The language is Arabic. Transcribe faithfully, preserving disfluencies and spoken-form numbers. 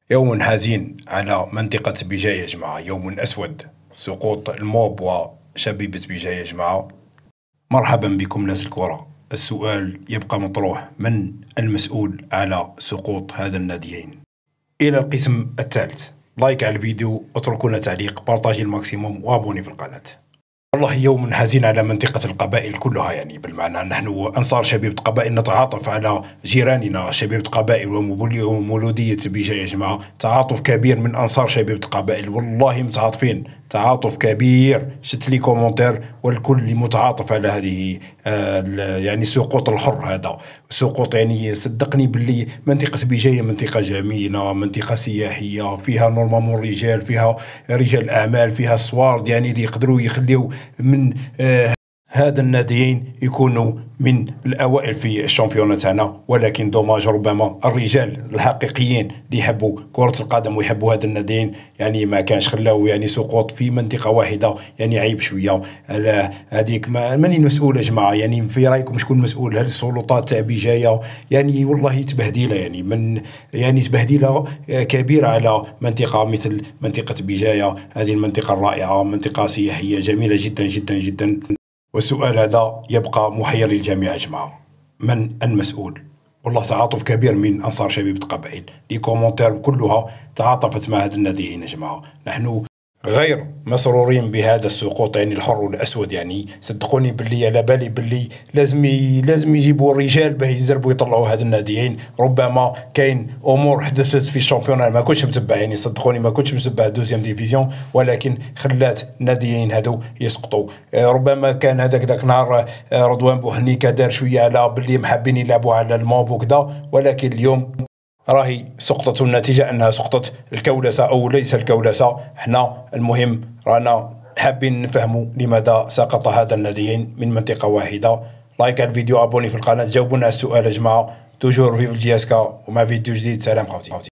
يوم حزين على منطقة بجاية يا جماعة، يوم أسود، سقوط الموب وشبيبة بجاية يا جماعة. مرحبا بكم ناس الكرة. السؤال يبقى مطروح: من المسؤول على سقوط هذا الناديين؟ إلى القسم الثالث. لايك على الفيديو، اتركوا لنا تعليق، بارطاجي الماكسيموم، وابوني في القناة. والله يوم حزين على منطقة القبائل كلها، يعني بالمعنى نحن أنصار شبيبة قبائل نتعاطف على جيراننا شبيبة قبائل ومولودية بجاية يا جماعة. تعاطف كبير من أنصار شبيبة قبائل، والله متعاطفين تعاطف كبير. شت لي كومنتير والكل متعاطف على هذه آه يعني سقوط الحر هذا سقوط. يعني صدقني باللي منطقة بجاية منطقة جميلة، منطقة سياحية، فيها نورمالمون رجال، فيها رجال أعمال، فيها سوارد يعني اللي يقدروا يخليو من آه هذا الناديين يكونوا من الأوائل في الشامبيونة تاعنا. ولكن دوماج ربما الرجال الحقيقيين اللي يحبوا كرة القدم ويحبوا هذا الناديين يعني ما كانش، خلاو يعني سقوط في منطقة واحدة. يعني عيب شوية على هذيك. من المسؤول يا جماعة؟ يعني في رأيكم شكون المسؤول؟ هل السلطات تاع بجاية؟ يعني والله تبهديلة، يعني من يعني تبهديلة كبيرة على منطقة مثل منطقة بجاية. هذه المنطقة الرائعة، منطقة سياحية جميلة جدا جدا جدا. والسؤال هذا يبقى محير للجميع يا جماعة: من المسؤول؟ والله تعاطف كبير من أنصار شبيبة قبائل، لي كومنتير كلها تعاطفت مع هذا الناديين يا جماعة. نحن غير مسرورين بهذا السقوط، يعني الحر والأسود. يعني صدقوني باللي على بالي باللي لازم لازم يجيبوا الرجال باه يزربوا يطلعوا هذا الناديين. ربما كاين امور حدثت في الشامبيون ما كنتش متبع، يعني صدقوني ما كنتش متبع دوزيام ديفيزيون، ولكن خلات الناديين هذو يسقطوا. ربما كان هذاك ذاك نهار رضوان بوهنيكا دار شويه على باللي محبين يلعبوا على الموب وكذا، ولكن اليوم راهي سقطت النتيجة أنها سقطت الكولسة أو ليس الكولسة. احنا المهم رانا حابين نفهموا لماذا سقط هذا الناديين من منطقة واحدة. لايك على الفيديو، أبوني في القناة، جاوبونا على السؤال يا جماعة. توجور فيف الجي اس كا ومع فيديو جديد. سلام خوتي.